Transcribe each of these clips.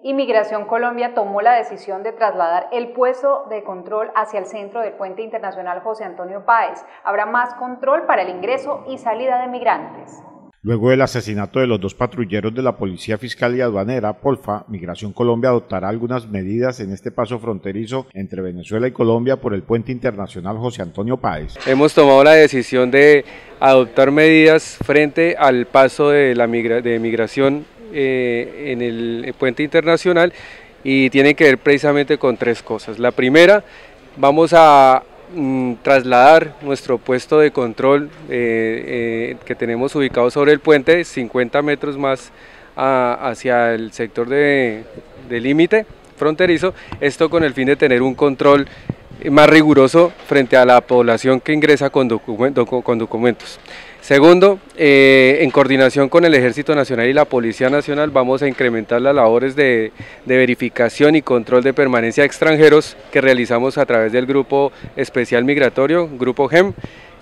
y Migración Colombia tomó la decisión de trasladar el puesto de control hacia el centro del Puente Internacional José Antonio Páez. Habrá más control para el ingreso y salida de migrantes. Luego del asesinato de los dos patrulleros de la Policía Fiscal y Aduanera, Polfa, Migración Colombia adoptará algunas medidas en este paso fronterizo entre Venezuela y Colombia por el Puente Internacional José Antonio Páez. Hemos tomado la decisión de adoptar medidas frente al paso de migración en el Puente Internacional, y tiene que ver precisamente con tres cosas. La primera, vamos a trasladar nuestro puesto de control que tenemos ubicado sobre el puente 50 metros más hacia el sector de límite fronterizo, esto con el fin de tener un control más riguroso frente a la población que ingresa con documentos. Segundo, en coordinación con el Ejército Nacional y la Policía Nacional vamos a incrementar las labores de verificación y control de permanencia de extranjeros que realizamos a través del Grupo Especial Migratorio, Grupo GEM.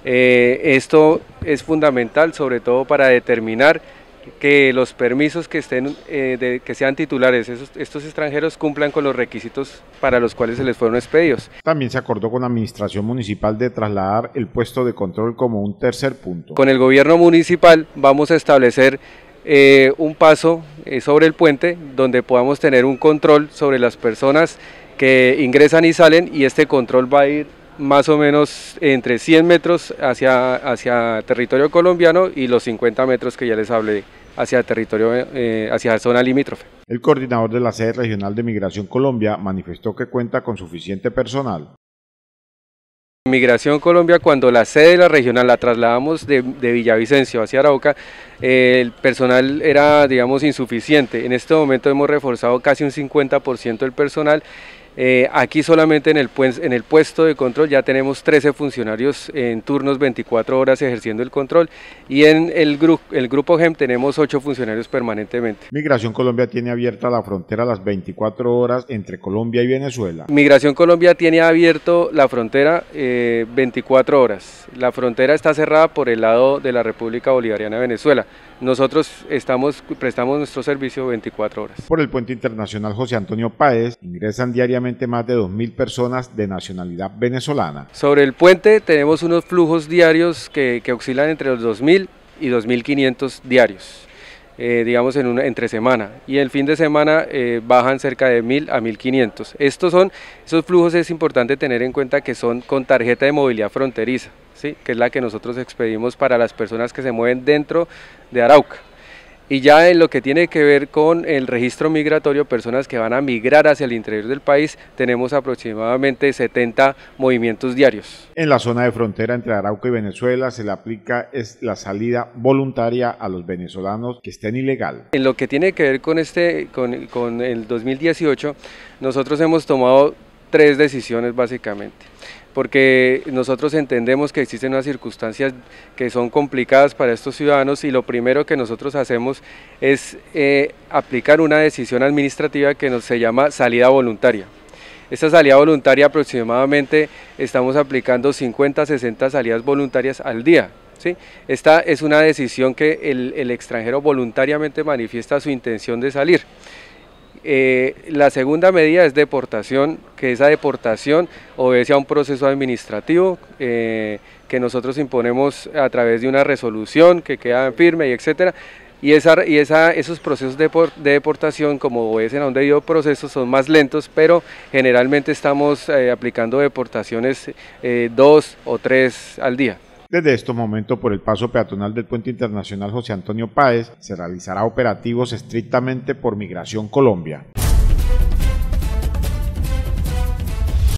Esto es fundamental sobre todo para determinar que los permisos que sean titulares estos extranjeros cumplan con los requisitos para los cuales se les fueron expedidos. También se acordó con la Administración Municipal de trasladar el puesto de control como un tercer punto. Con el gobierno municipal vamos a establecer un paso sobre el puente donde podamos tener un control sobre las personas que ingresan y salen, y este control va a ir más o menos entre 100 metros hacia territorio colombiano y los 50 metros que ya les hablé hacia territorio, hacia zona limítrofe. El coordinador de la sede regional de Migración Colombia manifestó que cuenta con suficiente personal. Migración Colombia, cuando la sede de la regional la trasladamos de Villavicencio hacia Arauca, el personal era, digamos, insuficiente. En este momento hemos reforzado casi un 50% del personal. Aquí solamente en el puesto de control ya tenemos 13 funcionarios en turnos 24 horas ejerciendo el control, y en el grupo GEM tenemos 8 funcionarios permanentemente. Migración Colombia tiene abierta la frontera a las 24 horas entre Colombia y Venezuela. Migración Colombia tiene abierto la frontera 24 horas. La frontera está cerrada por el lado de la República Bolivariana de Venezuela. Nosotros prestamos nuestro servicio 24 horas. Por el Puente Internacional José Antonio Páez ingresan diariamente más de 2.000 personas de nacionalidad venezolana. Sobre el puente tenemos unos flujos diarios que oscilan entre los 2.000 y 2.500 diarios, digamos entre semana, y el fin de semana bajan cerca de 1.000 a 1.500. Esos flujos es importante tener en cuenta que son con tarjeta de movilidad fronteriza, ¿sí? Que es la que nosotros expedimos para las personas que se mueven dentro de Arauca. Y ya en lo que tiene que ver con el registro migratorio, personas que van a migrar hacia el interior del país, tenemos aproximadamente 70 movimientos diarios. En la zona de frontera entre Arauca y Venezuela se le aplica la salida voluntaria a los venezolanos que estén ilegal. En lo que tiene que ver con el 2018, nosotros hemos tomado 3 decisiones básicamente, porque nosotros entendemos que existen unas circunstancias que son complicadas para estos ciudadanos, y lo primero que nosotros hacemos es aplicar una decisión administrativa que se llama salida voluntaria. Esta salida voluntaria aproximadamente estamos aplicando 50 a 60 salidas voluntarias al día. ¿Sí? Esta es una decisión que el extranjero voluntariamente manifiesta su intención de salir. La segunda medida es deportación, que esa deportación obedece a un proceso administrativo que nosotros imponemos a través de una resolución que queda firme, y etcétera. Y esos procesos de deportación, como obedecen a un debido proceso, son más lentos, pero generalmente estamos aplicando deportaciones 2 o 3 al día. Desde estos momentos, por el paso peatonal del Puente Internacional José Antonio Páez, se realizará operativos estrictamente por Migración Colombia.